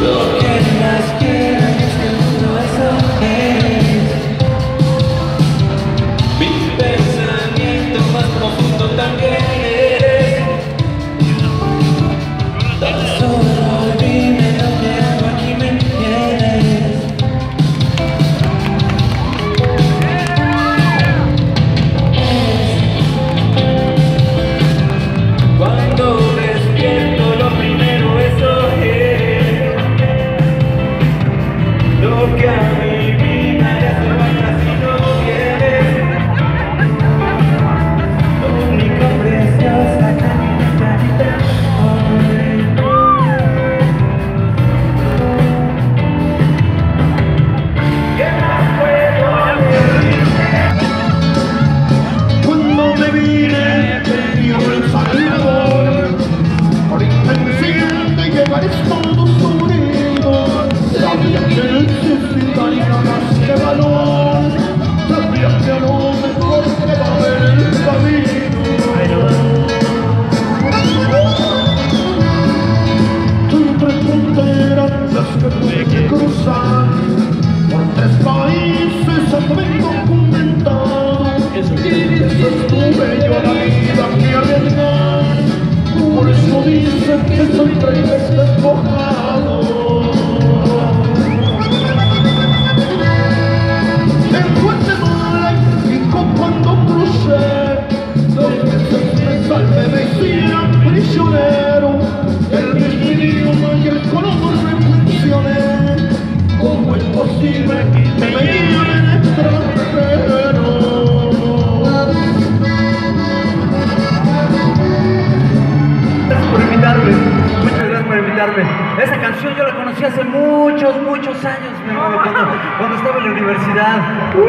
Esa canción yo la conocí hace muchos años, mi hermano, cuando estaba en la universidad.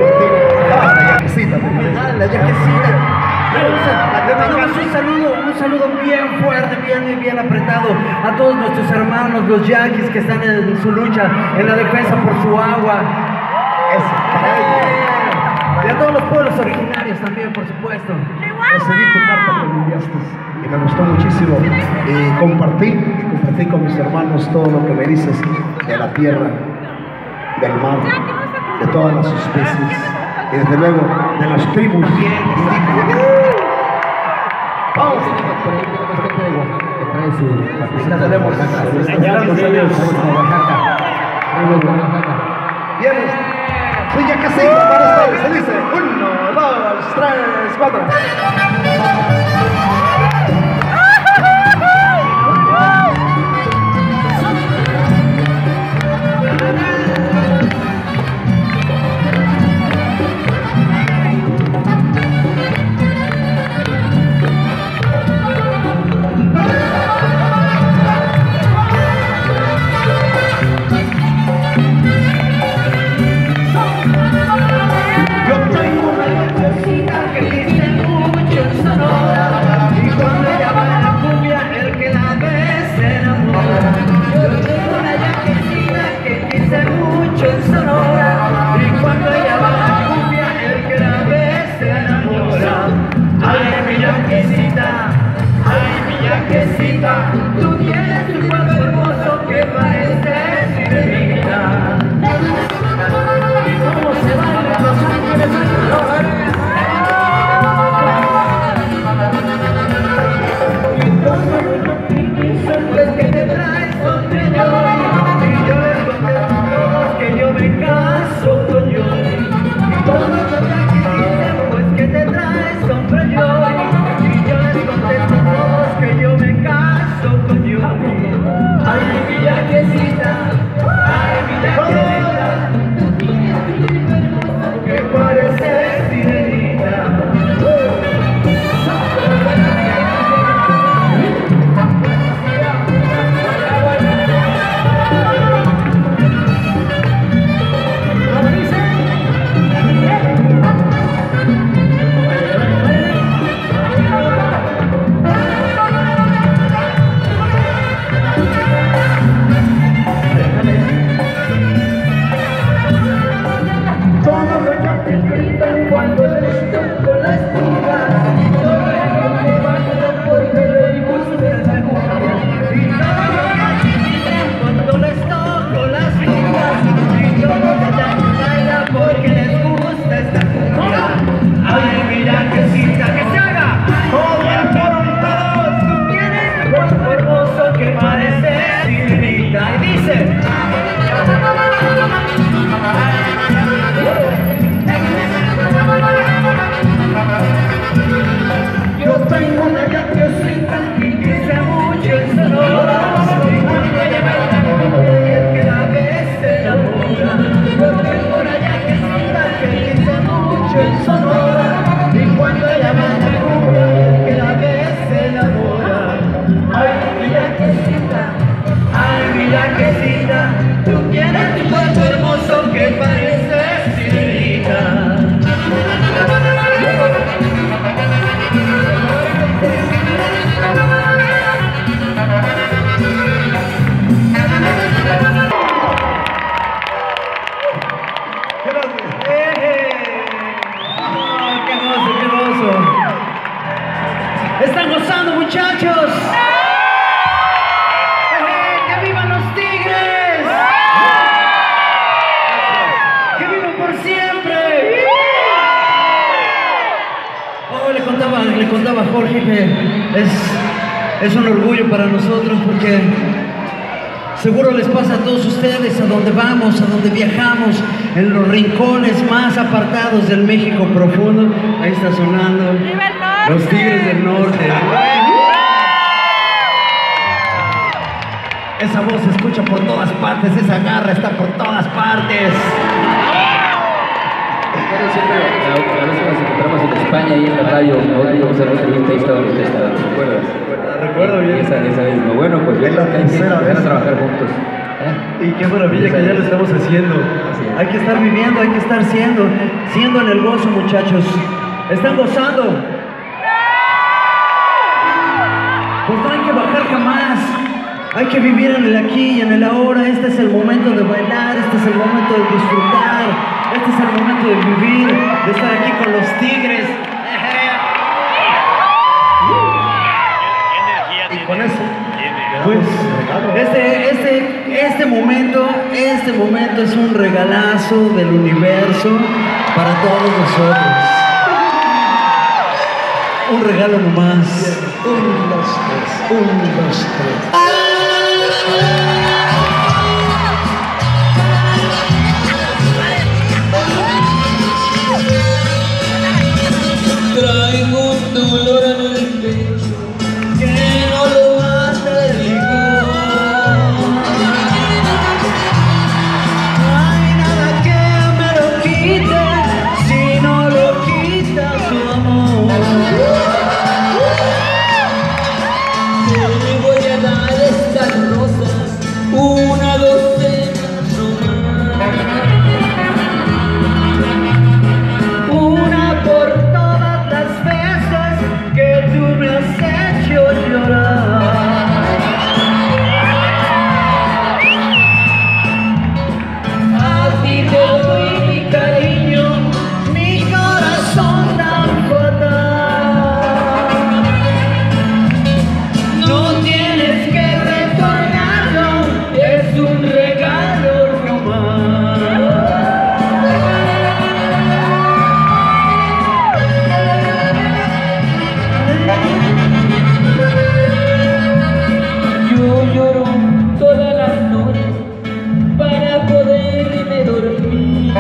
La yaquecita. La yaquecita. Le mandamos un saludo bien fuerte, bien apretado a todos nuestros hermanos, los yaquis que están en su lucha, en la defensa por su agua. Y a todos los pueblos originarios también, por supuesto. Recibí tu carta que me enviaste y me gustó muchísimo. Y compartí con mis hermanos todo lo que me dices de la tierra, del mar, de todas las especies y desde luego de las tribus. Vamos, por ahí tenemos que trae su patrocina. Tenemos bien, soy yaquecita para ustedes. Se dice 1, 2, 3, 4. Tú tienes tu cuerpo hermoso que parece sirenita. ¿Y cómo se van los ángeles en flor? Y todo lo que dicen pues que te traes con ellos. Y yo les contesto a todos que yo me caso con yo. Y todo lo que dicen pues que te traes con yo. Y yo les contesto a todos que yo me caso con yo. Ay, mi yaquecita, ay, mi yaquecita, que parece sirenita. es un orgullo para nosotros porque seguro les pasa a todos ustedes, a donde vamos, a donde viajamos, en los rincones más apartados del México profundo. Ahí está sonando los Tigres del Norte. Esa voz se escucha por todas partes, esa garra está por todas partes. A veces nos encontramos en España y en la radio, nosotros íbamos a la entrevista y estaba donde estaba, ¿te acuerdas? Recuerdo bien. Esa vez, no, bueno, pues yo creo que hay que empezar a trabajar juntos. Y qué maravilla que ya lo estamos haciendo. Hay que estar viviendo, hay que estar siendo en el gozo, muchachos. ¿Están gozando? Pues no hay que bajar jamás. Hay que vivir en el aquí y en el ahora. Este es el momento de bailar, este es el momento de disfrutar, este es el momento de vivir, de estar aquí con los Tigres. Y con eso, pues este momento es un regalazo del universo para todos nosotros. Un regalo nomás. 1, 2, 3, 1, 2, 3. Traigo un dolor en el pecho que no lo mata el licor. No hay nada que me lo quite si no lo quita tu amor. Te voy a dar estas rosas, una docena nomás. Una por todas las veces que tú me has hecho llorar. A ti te doy mi cariño, mi corazón tan fatal. No tienes que retornarlo, es un regalo nomás. Yo lloro todas las noches para poderme dormir.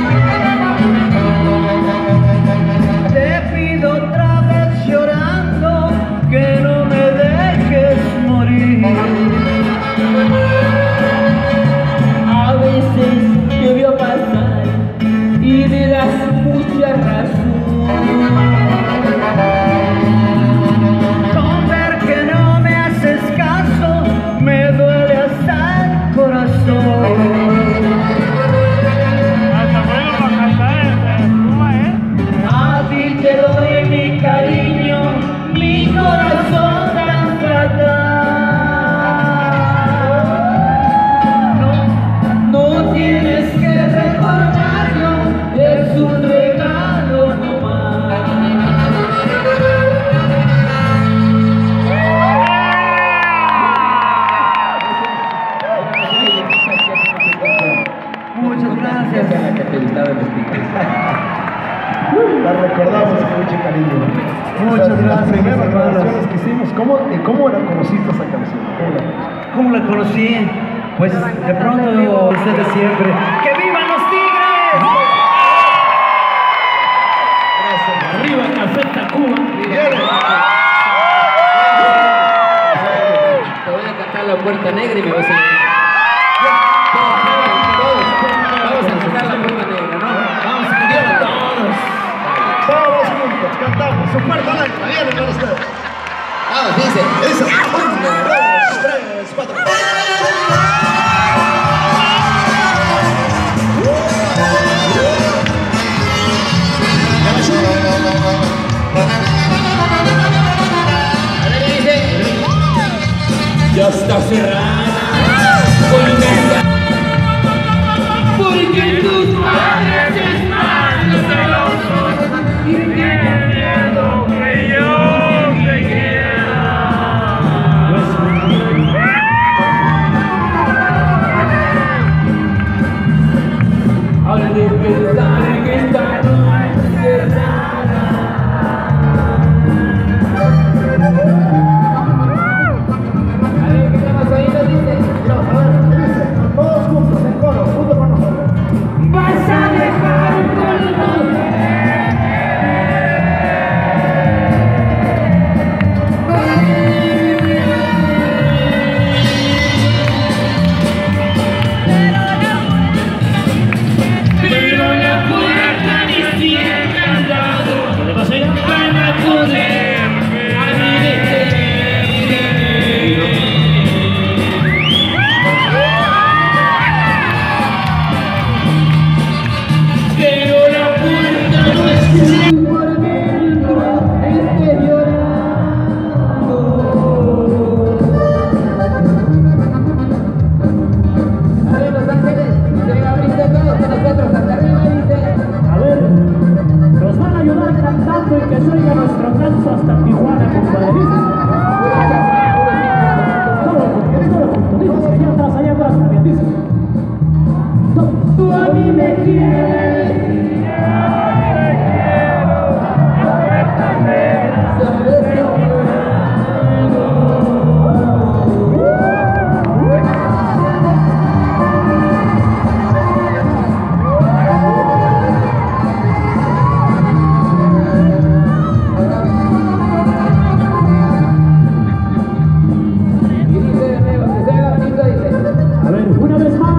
Te pido otra vez llorando que no me dejes morir. A veces te veo pasar y me das mucha razón. Con ver que no me haces caso, me duele hasta el corazón. A ti te doy mi cariño, mi corazón tan fatal. No tienes que recordarlo, es un regalo nomás. Muchas gracias. La recordamos con mucho cariño. Muchas gracias, Las primeras hermanos. grabaciones que hicimos, ¿cómo la conociste esa canción? ¿Cómo la conocí? Pues de pronto ustedes siempre. ¡Que vivan los Tigres! ¡Arriba Café Tacuba! Te voy a cantar La Puerta Negra y me vas a... Todos a cantar La Puerta Negra, ¿no? Vamos a cantar todos. Todos juntos cantamos su puerta negra. Vienen con ustedes. Vamos, dice. Eso. 1, 2, 3, 4. Ya está cerrada porque tus padres están celosos y tienen miedo que yo te quiera. Una vez más.